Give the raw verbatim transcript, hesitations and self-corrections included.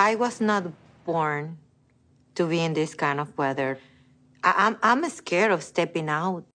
I was not born to be in this kind of weather. I, I'm, I'm scared of stepping out.